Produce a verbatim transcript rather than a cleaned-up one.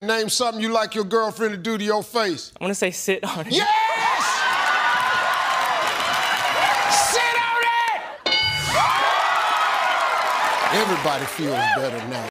Name something you like your girlfriend to do to your face. I want to say sit on it. Yes! Sit on it! Everybody feels better now.